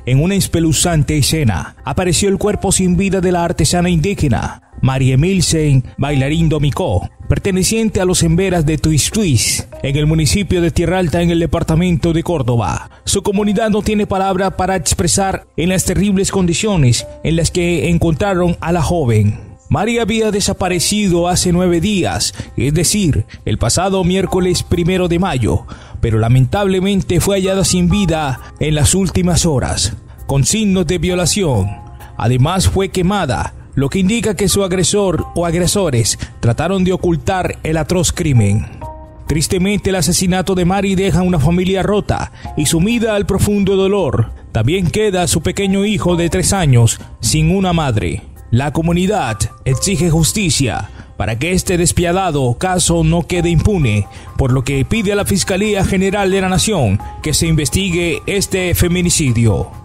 En una espeluznante escena, apareció el cuerpo sin vida de la artesana indígena María Emilsen Bailarín Domicó, perteneciente a los Emberas de Tuistuís, en el municipio de Tierra Alta, en el departamento de Córdoba. Su comunidad no tiene palabra para expresar en las terribles condiciones en las que encontraron a la joven. María había desaparecido hace 9 días, es decir, el pasado miércoles 1 de mayo, pero lamentablemente fue hallada sin vida en las últimas horas, con signos de violación. Además fue quemada, lo que indica que su agresor o agresores trataron de ocultar el atroz crimen. Tristemente, el asesinato de Mari deja una familia rota y sumida al profundo dolor. También queda su pequeño hijo de 3 años sin una madre. La comunidad exige justicia para que este despiadado caso no quede impune, por lo que pide a la Fiscalía General de la Nación que se investigue este feminicidio.